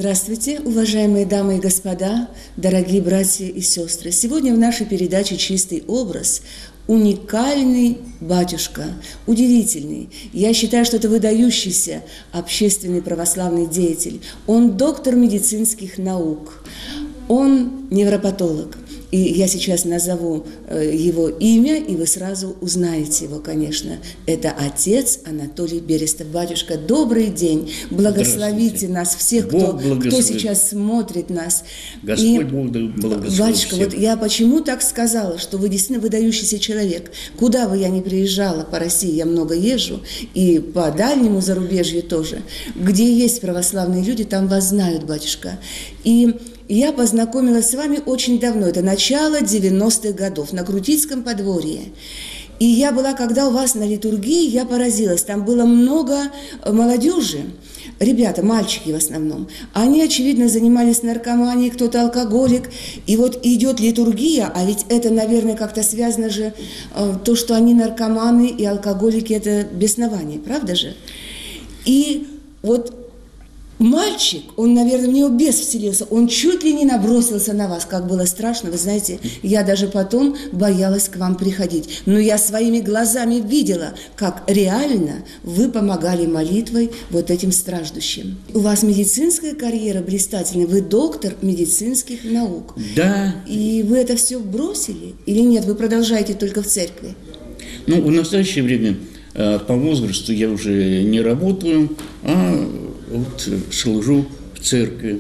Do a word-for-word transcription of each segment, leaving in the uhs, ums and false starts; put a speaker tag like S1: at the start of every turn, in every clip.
S1: Здравствуйте, уважаемые дамы и господа, дорогие братья и сестры. Сегодня в нашей передаче «Чистый образ» уникальный батюшка, удивительный. Я считаю, что это выдающийся общественный православный деятель. Он доктор медицинских наук, он невропатолог. И я сейчас назову его имя, и вы сразу узнаете его, конечно. Это отец Анатолий Берестов. Батюшка, добрый день. Благословите нас всех, кто, кто сейчас смотрит нас.
S2: Господь и, Бог благословит.
S1: Батюшка,
S2: всех.
S1: Вот я почему так сказала, что вы действительно выдающийся человек. Куда бы я ни приезжала по России, я много езжу, и по дальнему зарубежью тоже. Где есть православные люди, там вас знают, батюшка. И я познакомилась с вами очень давно, это начало девяностых годов, на Крутицком подворье. И я была, когда у вас на литургии, я поразилась, там было много молодежи, ребята, мальчики в основном. Они, очевидно, занимались наркоманией, кто-то алкоголик. И вот идет литургия, а ведь это, наверное, как-то связано же, то, что они наркоманы и алкоголики, это беснование, правда же? И вот мальчик, он, наверное, в него бес вселился, он чуть ли не набросился на вас, как было страшно. Вы знаете, я даже потом боялась к вам приходить. Но я своими глазами видела, как реально вы помогали молитвой вот этим страждущим. У вас медицинская карьера блистательная, вы доктор медицинских наук.
S2: Да.
S1: И вы это все бросили или нет? Вы продолжаете только в церкви?
S2: Ну, в настоящее время по возрасту я уже не работаю, а вот служу в церкви.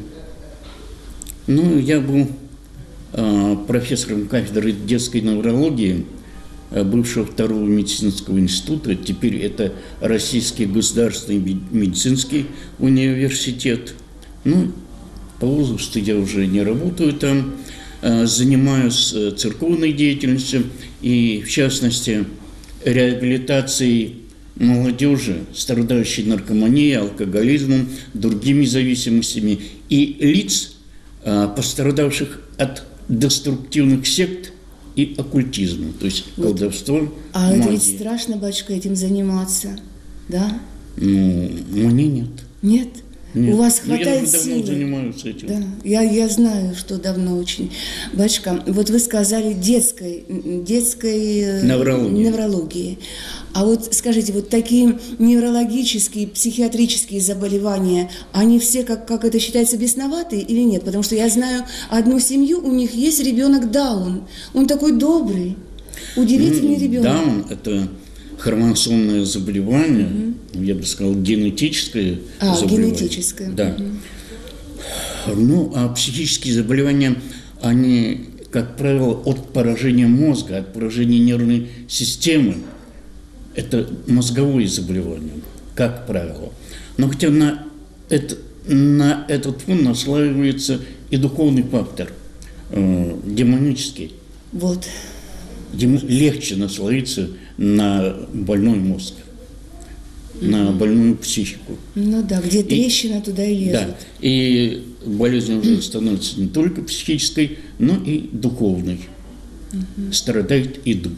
S2: Ну, я был а, профессором кафедры детской неврологии бывшего второго медицинского института. Теперь это Российский государственный медицинский университет. Ну, по возрасту я уже не работаю там, а, занимаюсь церковной деятельностью и, в частности, реабилитацией молодежи, страдающей наркоманией, алкоголизмом, другими зависимостями, и лиц, пострадавших от деструктивных сект и оккультизма, то есть вот. Колдовство,
S1: А
S2: магии.
S1: Это ведь страшно, батюшка, этим заниматься, да?
S2: Ну, мне нет.
S1: Нет?
S2: Нет.
S1: У вас
S2: Ну,
S1: хватает
S2: я
S1: силы?
S2: давно занимаюсь этим.
S1: Да, я, я знаю, что давно очень. Батюшка, вот вы сказали детской, детской
S2: неврологии.
S1: неврологии. А вот скажите, вот такие неврологические, психиатрические заболевания, они все, как, как это считается, бесноватые или нет? Потому что я знаю одну семью, у них есть ребенок Даун. Он такой добрый, удивительный
S2: ну,
S1: ребенок.
S2: Даун – это хромосомное заболевание, угу. я бы сказал, генетическое
S1: а,
S2: заболевание.
S1: генетическое.
S2: Да.
S1: Угу.
S2: Ну, а психические заболевания, они, как правило, от поражения мозга, от поражения нервной системы. Это мозговое заболевание, как правило. Но хотя на, это, на этот фон наслаивается и духовный фактор, э, демонический.
S1: Вот.
S2: Ему легче наслоиться на больной мозг, mm-hmm. на больную психику.
S1: Ну да, где трещина, и, туда и лезут.
S2: Да, и болезнь уже становится не только психической, но и духовной. Mm-hmm. Страдает и дух.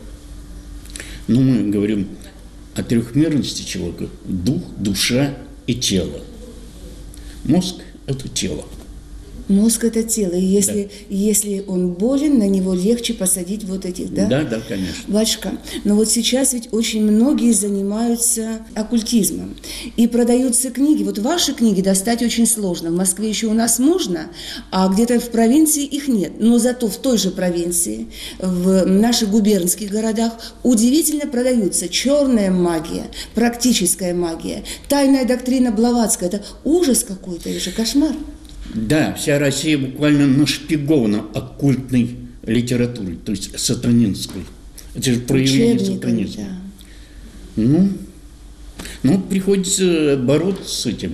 S2: Но мы говорим о трехмерности человека – дух, душа и тело. Мозг – это тело.
S1: Мозг – это тело, и если,
S2: да.
S1: если он болен, на него легче посадить вот этих, да?
S2: Да, да, конечно.
S1: Батюшка, но вот сейчас ведь очень многие занимаются оккультизмом, и продаются книги. Вот ваши книги достать очень сложно. В Москве еще у нас можно, а где-то в провинции их нет. Но зато в той же провинции, в наших губернских городах удивительно продаются черная магия, практическая магия, тайная доктрина Блаватская. Это ужас какой-то, это же кошмар.
S2: Да, вся Россия буквально нашпигована оккультной литературой, то есть сатанинской. Это же проявление сатанизма. Да. Ну, ну, приходится бороться с этим.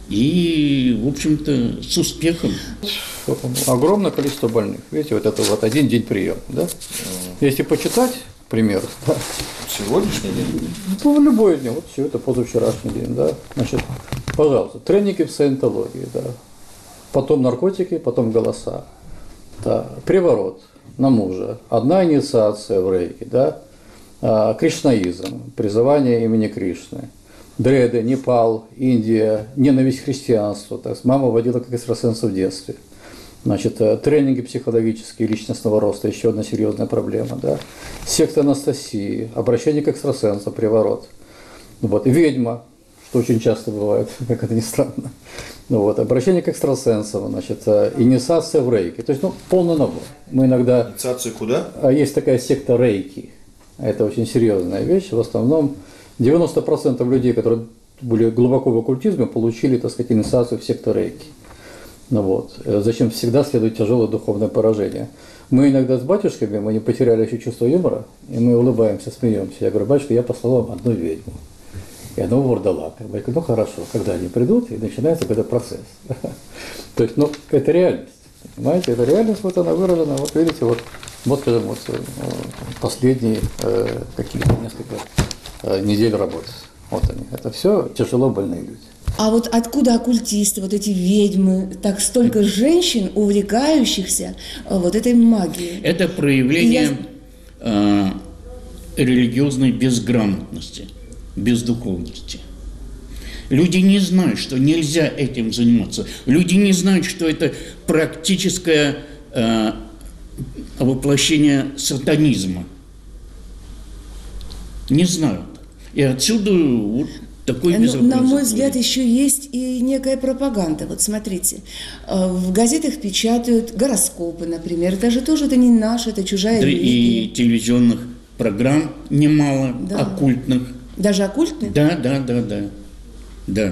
S2: И, в общем-то, с успехом.
S3: Огромное количество больных. Видите, вот это вот один день приема, да? Если почитать, к примеру, да.
S4: Сегодняшний день?
S3: Ну, любой день. Вот все это позавчерашний день, да. Значит, пожалуйста, тренинги в саентологии, да. Потом наркотики, потом голоса, да, приворот на мужа, одна инициация в рейке, да, а, кришнаизм, призывание имени Кришны, Дреды, Непал, Индия, ненависть к христианству. Так, мама водила как экстрасенса в детстве. Значит, тренинги психологические, личностного роста, еще одна серьезная проблема. Да? Секта Анастасии, обращение к экстрасенсу, приворот. Вот. Ведьма, что очень часто бывает, как это ни странно. Вот. Обращение к экстрасенсам, значит, инициация в рейки. То есть, ну, полный набор. Мы иногда...
S4: Инициация куда?
S3: Есть такая секта рейки. Это очень серьезная вещь. В основном девяносто процентов людей, которые были глубоко в оккультизме, получили, так сказать, инициацию в секту рейки. Ну вот. Зачем всегда следует тяжелое духовное поражение? Мы иногда с батюшками, мы не потеряли еще чувство юмора, и мы улыбаемся, смеемся. Я говорю: батюшка, я послал вам одну ведьму и одного вурдалака. Я говорю: ну хорошо, когда они придут, и начинается какой-то процесс. То есть, ну, это реальность. Понимаете, это реальность, вот она выражена, вот видите, вот, вот скажем, вот последние э, какие-то несколько э, недель работы. Вот они. Это все тяжело больные люди.
S1: А вот откуда оккультисты, вот эти ведьмы, так столько женщин, увлекающихся вот этой магией?
S2: Это проявление я... э, религиозной безграмотности, бездуховности. Люди не знают, что нельзя этим заниматься. Люди не знают, что это практическое э, воплощение сатанизма. Не знают. И отсюда вот такой безобразие.
S1: На мой взгляд, еще есть и некая пропаганда. Вот смотрите, в газетах печатают гороскопы, например. Это же тоже это не наше, это чужая
S2: да
S1: религия.
S2: И телевизионных программ немало, да. Оккультных.
S1: Даже оккультных?
S2: Да, да, да, да. Да.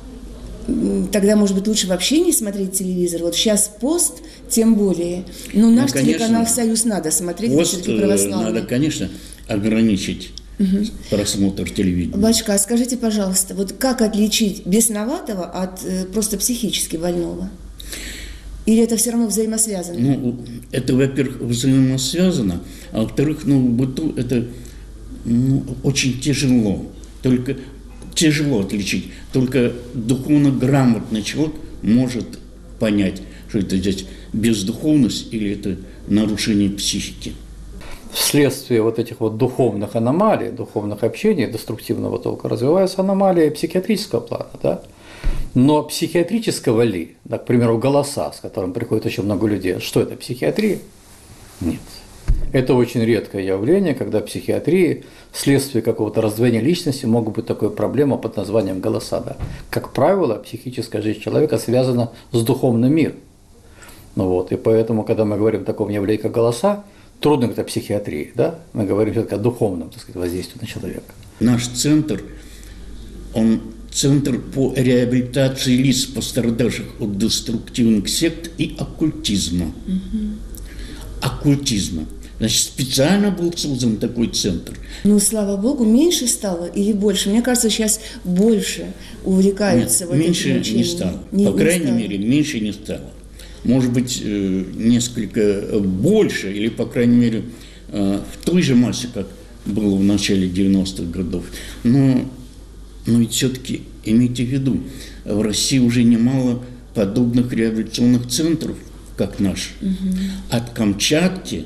S1: Тогда, может быть, лучше вообще не смотреть телевизор. Вот сейчас пост, тем более. Но наш ну, телеканал «Союз» надо смотреть.
S2: Пост надо, конечно, ограничить. Угу. Просмотр телевидения.
S1: Батюшка, а скажите, пожалуйста, вот как отличить бесноватого от э, просто психически больного? Или это все равно взаимосвязано?
S2: Ну, это, во-первых, взаимосвязано, а во-вторых, ну, в быту это ну, очень тяжело. Только тяжело отличить. Только духовно грамотный человек может понять, что это здесь бездуховность или это нарушение психики.
S3: Вследствие вот этих вот духовных аномалий, духовных общений, деструктивного толка, развиваются аномалии психиатрического плана, да? Но психиатрического ли, да, к примеру, голоса, с которым приходит очень много людей, что это, психиатрия? Нет. Это очень редкое явление, когда в психиатрии вследствие какого-то раздвоения личности могут быть такая проблема под названием голоса. Да? Как правило, психическая жизнь человека связана с духовным миром. Ну вот, и поэтому, когда мы говорим о таком явлении, как голоса, трудно говорить о психиатрии, да? Мы говорим все-таки о духовном, так сказать, воздействии на человека.
S2: Наш центр, он центр по реабилитации лиц, пострадавших от деструктивных сект и оккультизма. Угу. Оккультизма. Значит, специально был создан такой центр.
S1: Ну, слава богу, меньше стало или больше? Мне кажется, сейчас больше увлекаются.
S2: Нет, в меньше не стало. Не, По не крайней стало. мере, меньше не стало. Может быть, несколько больше, или, по крайней мере, в той же массе, как было в начале девяностых годов. Но, но ведь все-таки имейте в виду, в России уже немало подобных реабилитационных центров, как наш. Угу. От Камчатки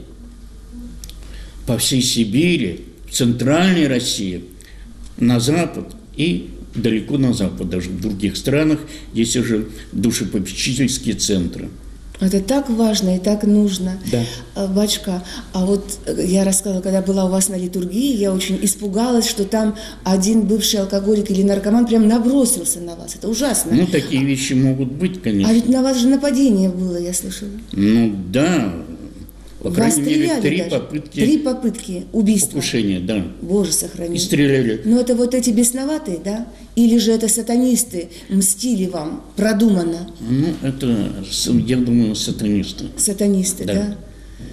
S2: по всей Сибири, в центральной России, на запад и далеко на запад, даже в других странах, есть уже душепопечительские центры.
S1: Это так важно и так нужно.
S2: Да.
S1: Батюшка, а вот я рассказывала, когда была у вас на литургии, я очень испугалась, что там один бывший алкоголик или наркоман прям набросился на вас. Это ужасно.
S2: Ну, такие вещи могут быть, конечно.
S1: А ведь на вас же нападение было, я слышала.
S2: Ну, да. По
S1: Вас
S2: крайней мере, три
S1: даже.
S2: попытки.
S1: Три попытки убийства.
S2: Покушения, да.
S1: Боже, сохрани.
S2: И стреляли.
S1: Но это вот эти бесноватые, да? Или же это сатанисты мстили вам продуманно?
S2: Ну, это, я думаю, сатанисты.
S1: Сатанисты, да?
S2: да?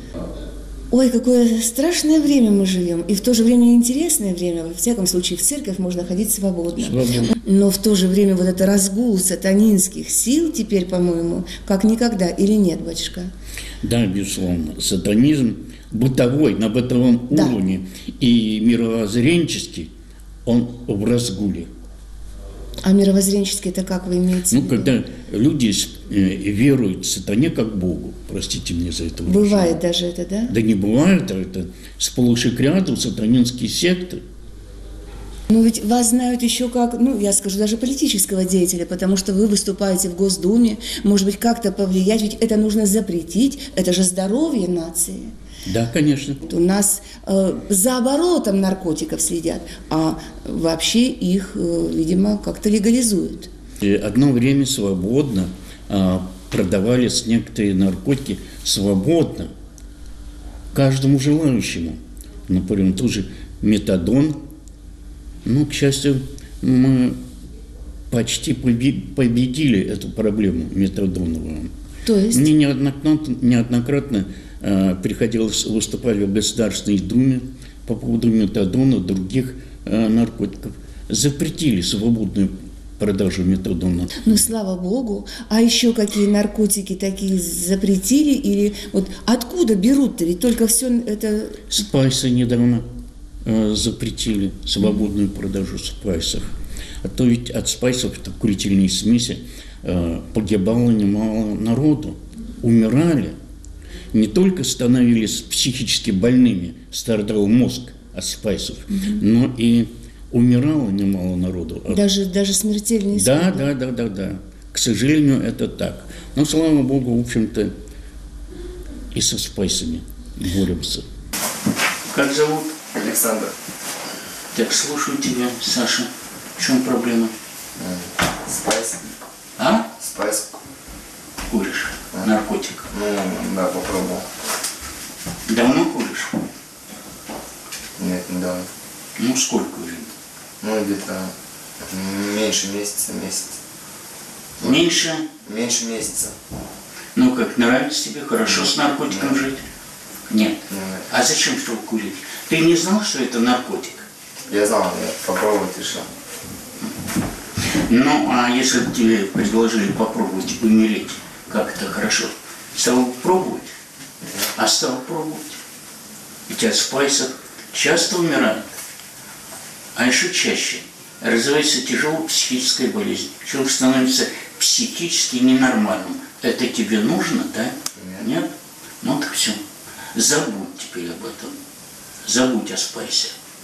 S1: Ой, какое страшное время мы живем. И в то же время интересное время. Во всяком случае, в церковь можно ходить свободно.
S2: Свободно.
S1: Но в то же время вот это разгул сатанинских сил теперь, по-моему, как никогда. Или нет, батюшка?
S2: Да, безусловно. Сатанизм бытовой, на бытовом
S1: да.
S2: уровне и мировоззренческий, он в разгуле.
S1: А мировоззренческий это как вы имеете?
S2: Ну, когда люди веруют сатане как Богу, простите мне за это выражение.
S1: Бывает даже это, да?
S2: Да не бывает, а это сплошь и рядом сатанинские секты.
S1: Но ведь вас знают еще как, ну, я скажу, даже политического деятеля, потому что вы выступаете в Госдуме, может быть, как-то повлиять, ведь это нужно запретить, это же здоровье нации.
S2: Да, конечно.
S1: У нас э, за оборотом наркотиков следят, а вообще их, э, видимо, как-то легализуют.
S2: И одно время свободно а, продавались некоторые наркотики свободно каждому желающему. Например, тот же метадон. Ну, к счастью, мы почти победили эту проблему метадоновую.
S1: То есть?
S2: Мне неоднократно, неоднократно э, приходилось выступать в Государственной Думе по поводу метадона, других э, наркотиков. Запретили свободную продажу метадона.
S1: Ну, слава богу. А еще какие наркотики такие запретили? Или вот откуда берут-то? Ведь только все это...
S2: Спайсы недавно э, запретили свободную продажу спайсов. А то ведь от спайсов, это курительные смеси, э, погибало немало народу. Умирали. Не только становились психически больными, страдал мозг от спайсов, mm-hmm. но и умирало немало народу.
S1: Даже, даже смертельные исходы.
S2: Да, да, да, да, да. К сожалению, это так. Но, слава богу, в общем-то, и со спайсами боремся. Как зовут?
S4: Александр.
S2: Так, слушаю тебя, Саша. В чем проблема?
S4: Спайс.
S2: А?
S4: Спайс.
S2: Куришь?
S4: А.
S2: Наркотик?
S4: Ну, да, попробовал.
S2: Давно куришь?
S4: Нет, недавно.
S2: Ну, сколько времени?
S4: Ну, где-то меньше месяца, месяц.
S2: Меньше?
S4: Меньше месяца.
S2: Ну, как, нравится тебе? Хорошо с наркотиком
S4: Нет.
S2: жить? Нет.
S4: Нет.
S2: А зачем что курить? Ты не знал, что это наркотик?
S4: Я знал, я попробовать решил.
S2: Ну, а если бы тебе предложили попробовать умереть, как это хорошо? Стал бы пробовать? А стал пробовать. Ведь от спайсов часто умирают. А еще чаще развивается тяжелая психическая болезнь. Человек становится психически ненормальным. Это тебе нужно, да?
S4: Нет.
S2: Нет? Ну так все. Забудь теперь об этом. Забудь о спайсе.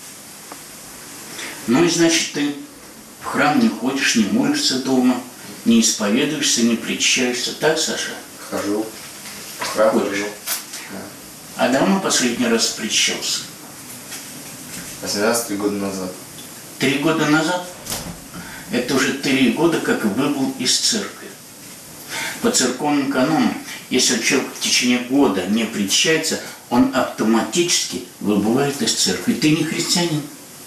S2: Ну и значит, ты в храм не ходишь, не молишься дома, не исповедуешься, не причащаешься. Так, Саша?
S4: Хожу. В храм
S2: Ходишь.
S4: хожу.
S2: А давно последний раз причащался?
S4: восемнадцать года назад.
S2: Три года назад? Это уже три года, как выбыл из церкви. По церковным канонам, если человек в течение года не причащается, он автоматически выбывает из церкви. Ты не христианин.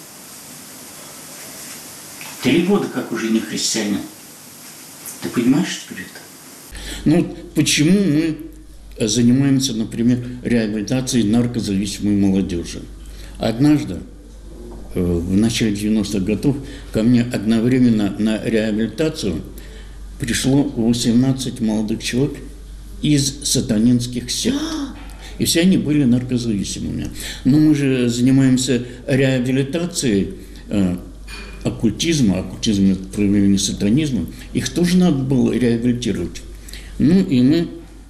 S2: Три года как уже не христианин. Ты понимаешь теперь это? Ну, почему мы занимаемся, например, реабилитацией наркозависимой молодежи? Однажды, в начале девяностых годов, ко мне одновременно на реабилитацию пришло восемнадцать молодых человек из сатанинских сект. И все они были наркозависимыми. Но мы же занимаемся реабилитацией э, оккультизма, оккультизм – это проявление сатанизма. Их тоже надо было реабилитировать. Ну и мы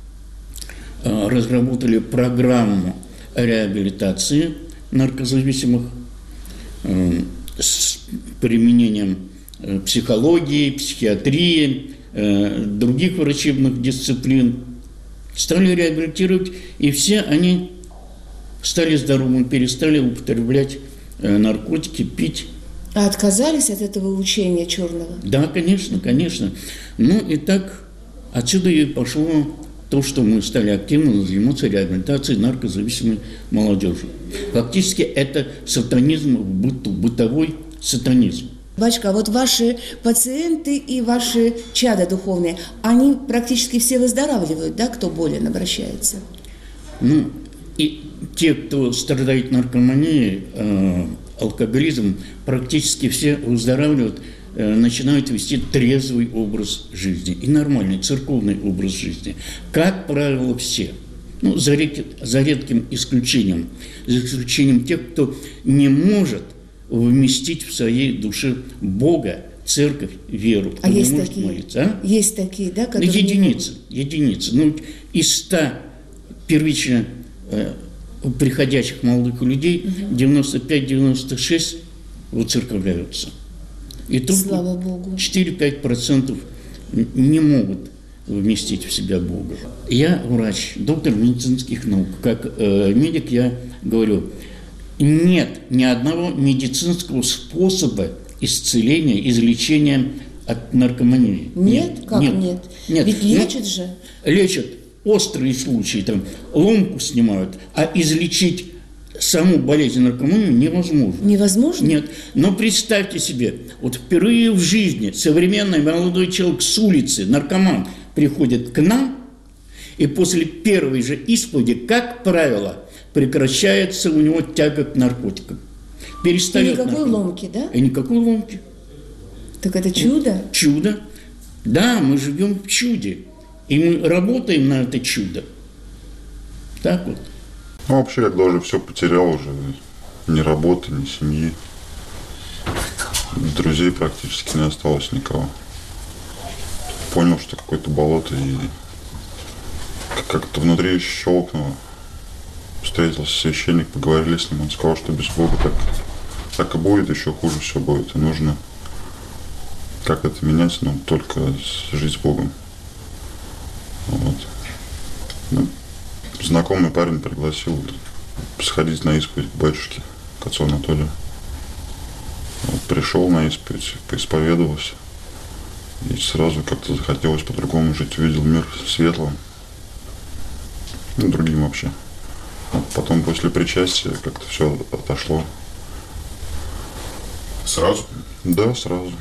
S2: э, разработали программу реабилитации наркозависимых э, с применением э, психологии, психиатрии, э, других врачебных дисциплин. Стали реабилитировать, и все они стали здоровыми, перестали употреблять э, наркотики, пить.
S1: А отказались от этого учения черного?
S2: Да, конечно, конечно. Ну и так отсюда и пошло то, что мы стали активно заниматься реабилитацией наркозависимой молодежи. Фактически это сатанизм, быт, бытовой сатанизм.
S1: Батюшка, а вот ваши пациенты и ваши чада духовные, они практически все выздоравливают, да, кто болен, обращается?
S2: Ну, и те, кто страдает наркоманией, э, алкоголизмом, практически все выздоравливают, э, начинают вести трезвый образ жизни и нормальный церковный образ жизни. Как правило, все. Ну, за, ред, за редким исключением. За исключением тех, кто не может вместить в своей душе Бога, церковь, веру. Кто
S1: А
S2: не
S1: есть
S2: может
S1: такие?
S2: молиться, а?
S1: Есть такие, да, которые...
S2: Единицы, единицы. Ну, из ста первично э, приходящих молодых людей девяносто пять - девяносто шесть выцерковляются. И только
S1: Слава Богу.
S2: четыре-пять процентов не могут вместить в себя Бога. Я врач, доктор медицинских наук. Как э, медик я говорю, нет ни одного медицинского способа исцеления, излечения от наркомании.
S1: Нет?
S2: Нет.
S1: Как
S2: нет?
S1: нет?
S2: Нет.
S1: Ведь лечат же.
S2: Лечат острые случаи, там, ломку снимают, а излечить саму болезнь наркоманию невозможно.
S1: Невозможно?
S2: Нет. Но представьте себе, вот впервые в жизни современный молодой человек с улицы, наркоман, приходит к нам, и после первой же исповеди, как правило, прекращается у него тяга к наркотикам. Перестает
S1: И никакой
S2: наркоман.
S1: ломки, да?
S2: И никакой ломки.
S1: Так это чудо?
S2: Чудо. Да, мы живем в чуде. И мы работаем на это чудо. Так вот.
S5: Ну, вообще, когда уже все потерял, уже ни работы, ни семьи, друзей практически не осталось никого. Понял, что какое-то болото, и как-то внутри щелкнуло. Встретился священник, поговорили с ним, он сказал, что без Бога так, так и будет, еще хуже все будет. И нужно как это менять, ну, только жить с Богом. Вот. Ну, знакомый парень пригласил сходить на исповедь к батюшке, к отцу Анатолию. Вот, пришел на исповедь, поисповедовался. И сразу как-то захотелось по-другому жить, увидел мир светлым. Ну, другим вообще. Вот потом после причастия как-то все отошло.
S6: Сразу?
S5: Да, сразу.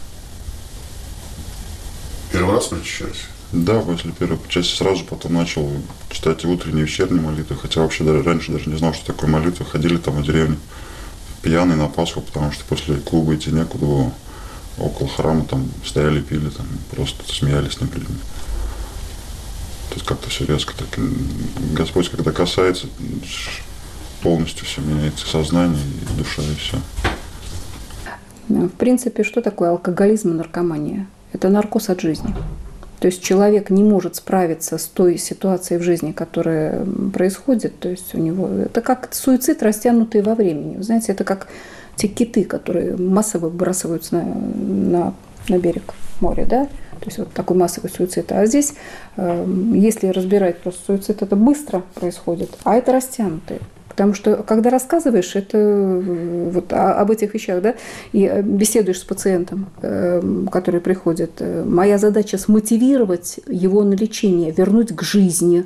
S6: Первый раз причащались?
S5: Да, после первой причастия сразу потом начал читать и утренние, и вечерние молитвы. Хотя вообще даже, раньше даже не знал, что такое молитва. Ходили там в деревню пьяные на Пасху, потому что после клуба идти некуда было. Около храма там стояли, пили, там просто смеялись над людьми. То есть как-то все резко так. Господь, когда касается, полностью все меняется, сознание, и душа, и все.
S7: В принципе, что такое алкоголизм и наркомания? Это наркоз от жизни. То есть человек не может справиться с той ситуацией в жизни, которая происходит. То есть у него это как суицид, растянутый во времени. Вы знаете, это как те киты, которые массово выбрасываются на, на, на берег моря, да? То есть вот такой массовый суицид. А здесь, если разбирать просто суицид, это быстро происходит, а это растянутый. Потому что, когда рассказываешь это, вот, об этих вещах, да, и беседуешь с пациентом, который приходит, моя задача смотивировать его на лечение, вернуть к жизни,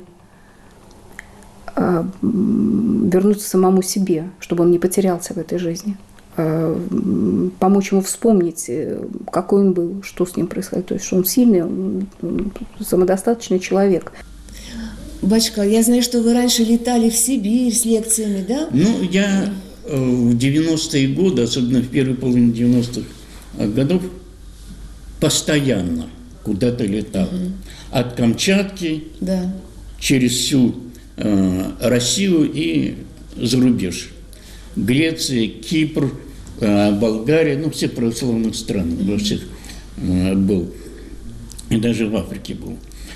S7: вернуться самому себе, чтобы он не потерялся в этой жизни, помочь ему вспомнить, какой он был, что с ним происходит, то есть, что он сильный, он самодостаточный человек.
S1: Батюшка, я знаю, что вы раньше летали в Сибирь с лекциями, да?
S2: Ну, я в девяностые годы, особенно в первой половине девяностых годов, постоянно куда-то летал. Угу. От Камчатки,
S1: да, через
S2: всю э, Россию и за рубеж. Греция, Кипр, э, Болгария, ну, все православные страны, угу. во всех э, был. И даже в Африке был.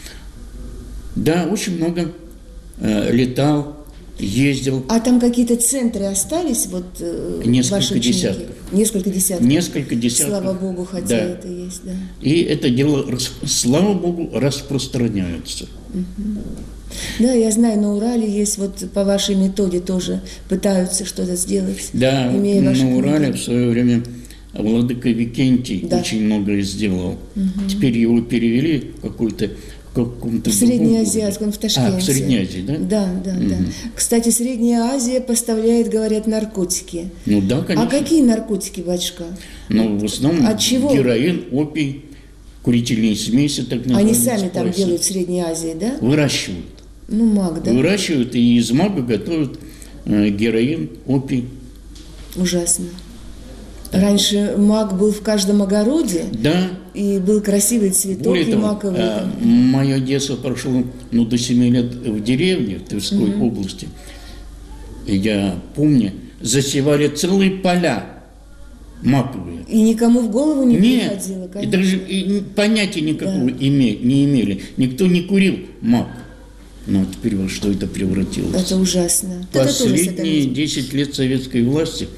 S2: Да, очень много э, летал, ездил.
S1: А там какие-то центры остались? Вот, э,
S2: Несколько десятков.
S1: Несколько десятков.
S2: Несколько десятков.
S1: Слава Богу, хотя да. это есть, да.
S2: И это дело, слава Богу, распространяется.
S1: Угу. Да, я знаю, на Урале есть, вот по вашей методе тоже пытаются что-то сделать.
S2: Да,
S1: имея
S2: на
S1: ваши
S2: Урале
S1: книги.
S2: в свое время владыка Викентий да. очень многое сделал. Угу. Теперь его перевели в какой-то
S1: в Средней Азии, он в Ташкенте.
S2: А, в Средней Азии, да?
S1: Да, да, угу. да. Кстати, Средняя Азия поставляет, говорят, наркотики.
S2: Ну да, конечно.
S1: А какие наркотики, батюшка?
S2: Ну, в основном
S1: От чего?
S2: Героин, опий, курительные смеси, так называемые.
S1: Они сами там делают в Средней Азии, да?
S2: Выращивают.
S1: Ну, маг, да?
S2: Выращивают, и из мага готовят э, героин, опий.
S1: Ужасно. Раньше мак был в каждом огороде,
S2: да.
S1: и был красивый цветок,
S2: более
S1: и
S2: того,
S1: маковый.
S2: А, мое детство прошло ну, до семи лет в деревне, в Тверской mm-hmm. области. И я помню, засевали целые поля маковые.
S1: И никому в голову не
S2: Нет,
S1: приходило, конечно.
S2: И даже и понятия никакого
S1: да.
S2: име, не имели. Никто не курил мак. Но теперь во что это превратилось?
S1: Это ужасно.
S2: Последние десять лет советской власти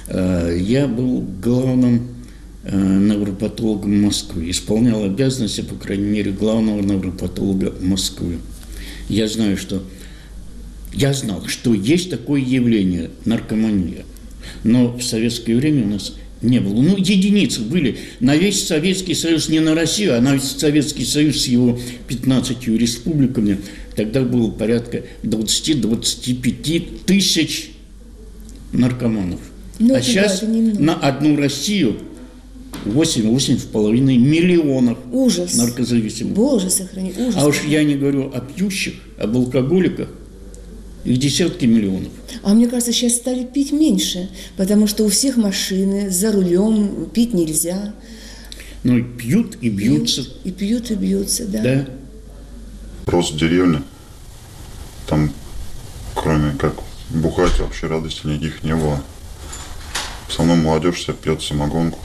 S2: Я был главным невропатологом Москвы, исполнял обязанности, по крайней мере, главного невропатолога Москвы. Я знаю, что я знал, что есть такое явление – наркомания. Но в советское время у нас не было. Ну, единицы были. На весь Советский Союз, не на Россию, а на весь Советский Союз с его пятнадцатью республиками, тогда было порядка двадцати-двадцати пяти тысяч наркоманов.
S1: Ну,
S2: а
S1: это
S2: сейчас
S1: да, это немного.
S2: На одну Россию восемь-восемь с половиной миллионов
S1: Ужас.
S2: наркозависимых.
S1: Боже, сохрани, ужас.
S2: А уж я не говорю о пьющих, об алкоголиках. Их десятки миллионов.
S1: А мне кажется, сейчас стали пить меньше, потому что у всех машины, за рулем пить нельзя.
S2: Ну, и пьют и бьются.
S1: Пьют, и пьют, и бьются, да.
S2: Да.
S5: Просто в деревне, там, кроме как бухать, вообще радости никаких не было. В основном молодежь вся пьет самогонку.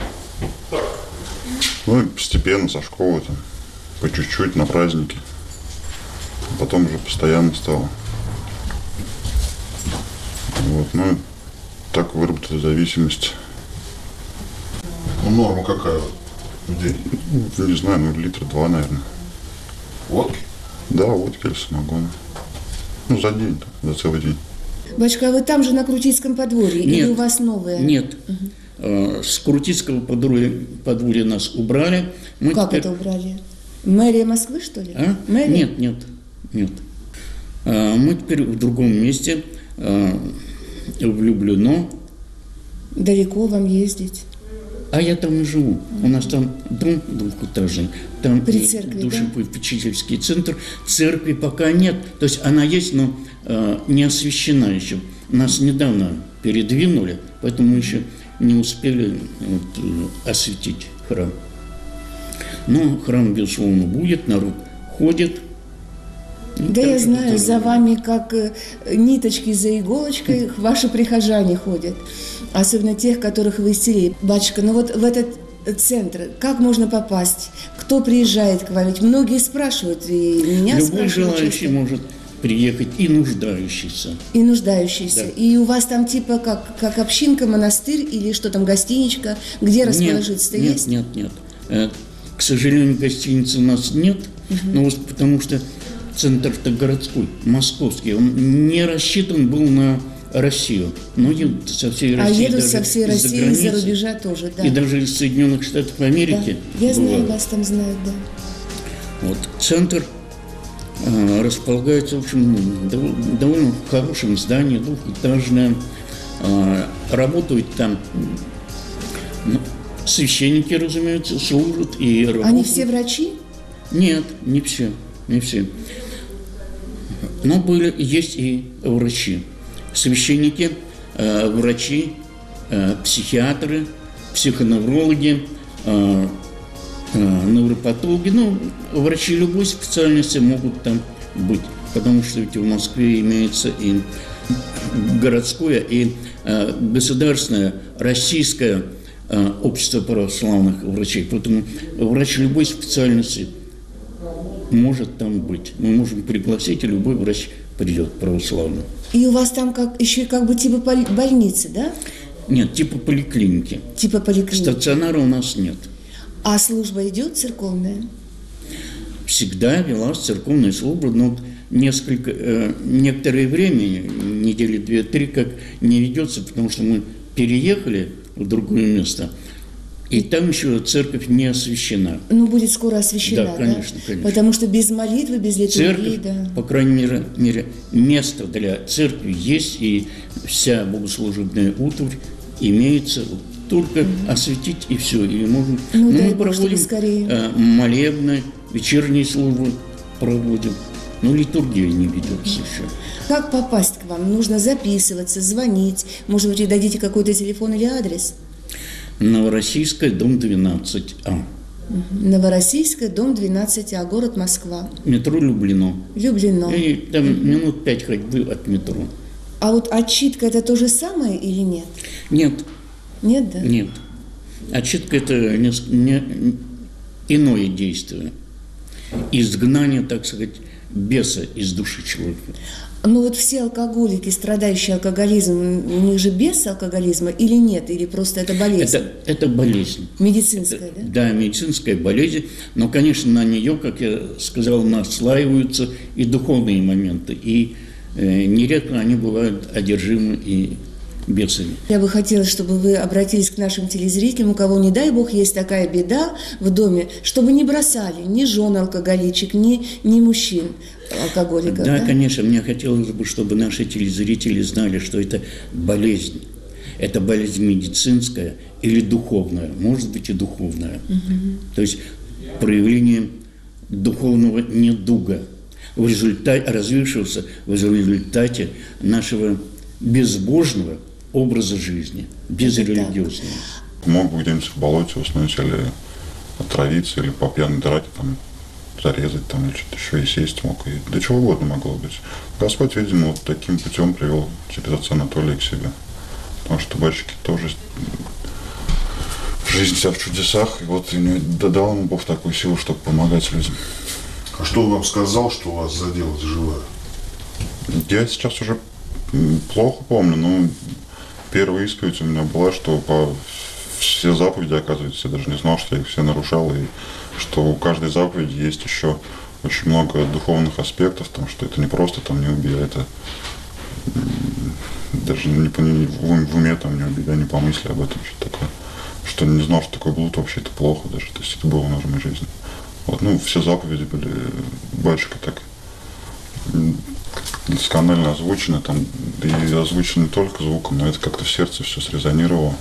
S5: Ну и постепенно со школы, там, по чуть-чуть на праздники. Потом уже постоянно стало. Вот, ну, так выработалась зависимость.
S6: Ну, норма какая в день?
S5: Ну, не знаю, ну, литра два, наверное.
S6: Водки?
S5: Да, водки или самогона. Ну, за день, за целый день.
S1: Батюшка, а вы там же на Крутицком подворье?
S2: Нет.
S1: Или у вас новое?
S2: Нет. Угу. С Крутицкого подворья, подворья нас убрали. Мы
S1: Как
S2: теперь...
S1: это убрали? Мэрия Москвы, что ли?
S2: А?
S1: Мэрия?
S2: Нет, нет, нет. А, мы теперь в другом месте, а, в Люблино.
S1: Далеко вам ездить?
S2: А я там и живу. У нас там дом двухэтажный. Там
S1: При
S2: и
S1: церкви,
S2: душепопечительский центр. Церкви пока нет. То есть она есть, но э, не освящена еще. Нас недавно передвинули, поэтому мы еще не успели вот, э, осветить храм. Но храм, безусловно, будет, народ ходит. Ну,
S1: Да,
S2: так
S1: я
S2: что
S1: знаю,
S2: здорово.
S1: за вами, как э, ниточки за иголочкой, ваши прихожане ходят. Особенно тех, которых вы исцелили. Батюшка, ну вот в этот центр как можно попасть? Кто приезжает к вам? Ведь многие спрашивают, и меня
S2: Любой
S1: спрашивают
S2: желающий
S1: часто.
S2: может приехать, и нуждающийся.
S1: И нуждающиеся.
S2: Да.
S1: И у вас там типа как, как общинка, монастырь или что там, гостиничка? Где расположиться-то
S2: нет,
S1: есть?
S2: Нет, нет, нет. К сожалению, гостиницы у нас нет, угу. но вот потому что центр-то городской, московский, он не рассчитан был на Россию. Но едут со всей
S1: А
S2: России.
S1: едут
S2: даже
S1: со всей
S2: из-за
S1: России,
S2: границы,
S1: из-за рубежа тоже, да.
S2: И даже из Соединенных Штатов Америки.
S1: Да. Я знаю,
S2: бывают.
S1: вас там знают, да.
S2: Вот, центр э, располагается, в общем, дов- довольно в хорошем здании, двухэтажное. Э, работают там ну, священники, разумеется, служат и работают.
S1: Они все врачи?
S2: Нет, не все, не все. Но были, есть и врачи. Священники, э, врачи, э, психиатры, психоневрологи, э, э, невропатологи. Ну, врачи любой специальности могут там быть, потому что ведь в Москве имеется и городское, и э, государственное, российское э, общество православных врачей. Поэтому врач любой специальности может там быть. Мы можем пригласить, и любой врач придет православный.
S1: И у вас там как еще как бы типа поли- больницы, да?
S2: Нет, типа поликлиники.
S1: Типа поликлиники.
S2: Стационара у нас нет.
S1: А служба идет церковная?
S2: Всегда велась церковная служба, но вот несколько, э, некоторое время, недели две-три, как не ведется, потому что мы переехали в другое место, и там еще церковь не освящена.
S1: Ну, будет скоро освящена,
S2: Да, конечно, конечно.
S1: Потому что без молитвы, без литургии,
S2: Церковь,
S1: да.
S2: по крайней мере, мере, место для церкви есть, и вся богослужебная утварь имеется, только mm-hmm. осветить и все. И можем,
S1: ну,
S2: ну,
S1: дай
S2: мы
S1: Бог,
S2: проводим
S1: скорее.
S2: э, молебны, вечерние службы проводим, но литургия не ведется еще.
S1: Как попасть к вам? Нужно записываться, звонить. Может быть, вы дадите какой-то телефон или адрес?
S2: Новороссийская, дом двенадцать А.
S1: Угу. Новороссийская, дом двенадцать А, город Москва.
S2: Метро Люблино.
S1: Люблино.
S2: И там угу. минут пять ходьбы от метро.
S1: А вот отчитка – это то же самое или нет?
S2: Нет.
S1: Нет, да?
S2: Нет. Отчитка – это не, не, иное действие. Изгнание, так сказать, беса из души человека.
S1: Ну вот все алкоголики, страдающие алкоголизмом, у них же без алкоголизма или нет? Или просто это болезнь?
S2: Это, это болезнь.
S1: Медицинская,
S2: это,
S1: да?
S2: Да, медицинская болезнь. Но, конечно, на нее, как я сказал, наслаиваются и духовные моменты. И э, нередко они бывают одержимы и бесами.
S1: Я бы хотела, чтобы вы обратились к нашим телезрителям, у кого, не дай бог, есть такая беда в доме, чтобы не бросали ни жен алкоголичек, ни, ни мужчин алкоголиков.
S2: Да,
S1: да,
S2: конечно, мне хотелось бы, чтобы наши телезрители знали, что это болезнь. Это болезнь медицинская или духовная, может быть и духовная. Угу. То есть проявление духовного недуга, в результате, развившегося в результате нашего безбожного образа жизни, безрелигиозного.
S5: Мог бы где-нибудь в болоте уснуть или отравиться, или по пьяной драке там зарезать, там, или что-то еще и сесть мог, и да чего угодно могло быть. Господь, видимо, вот таким путем привел через отца Анатолия к себе. Потому что батюшки тоже жизнь вся в чудесах, и вот и дал ему Бог такую силу, чтобы помогать людям.
S6: А что он вам сказал, что у вас задело живое?
S5: Я сейчас уже плохо помню, но первая исповедь у меня была, что по все заповеди, оказывается, я даже не знал, что я их все нарушал, и что у каждой заповеди есть еще очень много духовных аспектов, потому что это не просто там не убей, это даже не, не, в уме там не убей, да, не помысли об этом, что такое. Что не знал, что такое блуд вообще, это плохо даже, то есть это было в нормальной жизни. Вот, ну, все заповеди были, батюшка так досконально озвучено, там, и озвучено не только звуком, но это как-то в сердце все срезонировало.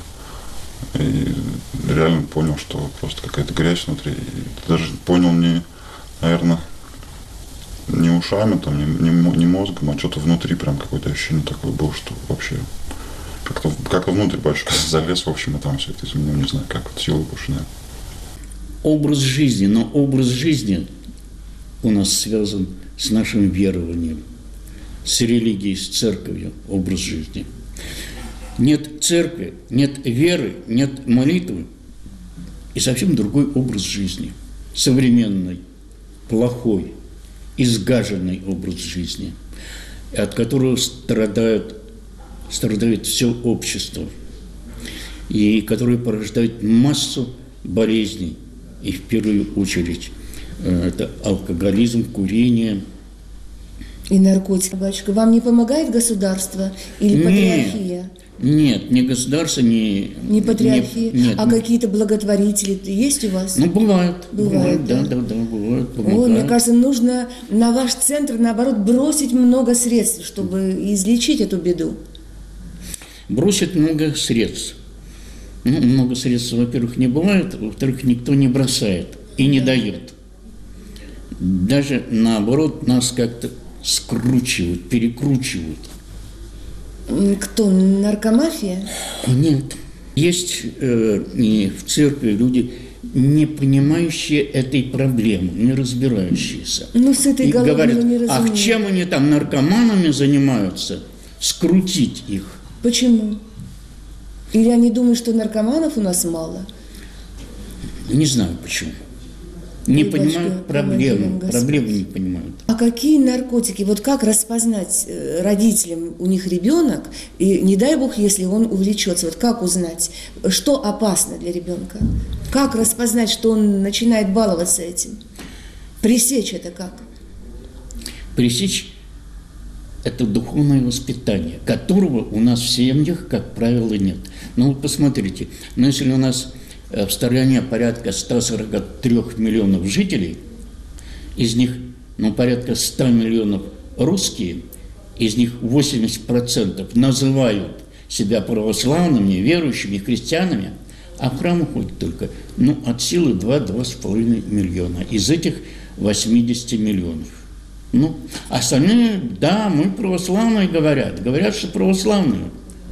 S5: И реально понял, что просто какая-то грязь внутри. И даже понял не, наверное, не ушами, там, не, не, не мозгом, а что-то внутри прям какое-то ощущение такое было, что вообще как-то, как-то внутрь батюшка залез, в общем, и там все это изменил, не знаю, как вот силы больше нет.
S2: Образ жизни, но образ жизни у нас связан с нашим верованием, с религией, с церковью, образ жизни. Нет церкви, нет веры, нет молитвы и совсем другой образ жизни. Современный, плохой, изгаженный образ жизни, от которого страдают, страдает все общество, и который порождает массу болезней, и в первую очередь это алкоголизм, курение.
S1: И наркотики, батюшка. Вам не помогает государство или
S2: Нет.
S1: патриархия?
S2: Нет, ни государство, ни...
S1: Не патриархия?
S2: Ни, нет.
S1: А какие-то благотворители есть у вас?
S2: Ну, бывают.
S1: Бывает,
S2: бывают,
S1: да?
S2: да, да, да, бывают,
S1: Ой,
S2: помогают.
S1: мне кажется, нужно на ваш центр, наоборот, бросить много средств, чтобы излечить эту беду.
S2: Бросить много средств. Ну, много средств, во-первых, не бывает, во-вторых, никто не бросает и не дает. Даже наоборот, нас как-то скручивают, перекручивают.
S1: Кто? Наркомафия?
S2: Нет. Есть э, и в церкви люди, не понимающие этой проблемы, не разбирающиеся.
S1: Ну, с этой
S2: И
S1: головой
S2: говорят,
S1: мы не
S2: ах,
S1: разумеем.
S2: чем они там наркоманами занимаются? Скрутить их.
S1: Почему? Или они думают, что наркоманов у нас мало?
S2: Не знаю почему. Не
S1: Ой,
S2: понимают
S1: батюшка,
S2: проблему.
S1: помоги нам, Господь.
S2: Проблему не понимают.
S1: А какие наркотики? Вот как распознать э, родителям, у них ребенок, и не дай бог, если он увлечется, вот как узнать, что опасно для ребенка? Как распознать, что он начинает баловаться этим? Пресечь это как?
S2: Пресечь – это духовное воспитание, которого у нас в семьях, как правило, нет. Ну вот посмотрите, ну если у нас в стране порядка ста сорока трёх миллионов жителей, из них ну, порядка ста миллионов русские, из них восемьдесят процентов называют себя православными, верующими, христианами, а в храм ходят только ну, от силы два-два с половиной миллиона. Из этих восьмидесяти миллионов. Ну, остальные, да, мы православные, говорят. Говорят, что православные.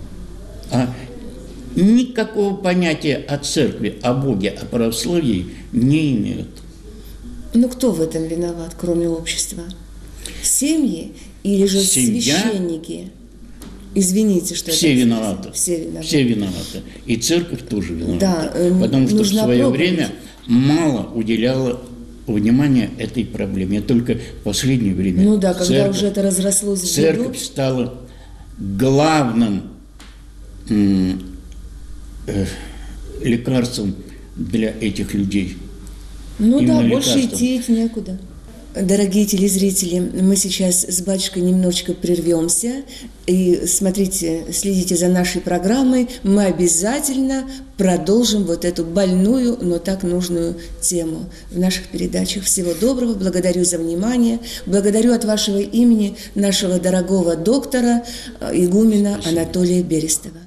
S2: А никакого понятия о церкви, о Боге, о православии не имеют.
S1: Ну кто в этом виноват, кроме общества? Семьи или же
S2: Семья?
S1: священники? Извините, что
S2: Все
S1: это
S2: виноваты.
S1: Все виноваты.
S2: Все виноваты. И церковь тоже виновата.
S1: Да, э,
S2: Потому что в
S1: нужна
S2: свое
S1: проповедь.
S2: время мало уделяла внимание этой проблеме. Я только в последнее время...
S1: Ну да, когда
S2: церковь,
S1: уже это разрослось в беду.
S2: Церковь стала главным м, э, лекарством для этих людей.
S1: Ну
S2: Именно
S1: да, больше
S2: лекарством.
S1: идти некуда. Дорогие телезрители, мы сейчас с батюшкой немножечко прервемся. И смотрите, следите за нашей программой. Мы обязательно продолжим вот эту больную, но так нужную тему в наших передачах. Всего доброго, благодарю за внимание. Благодарю от вашего имени нашего дорогого доктора, игумена Анатолия Берестова.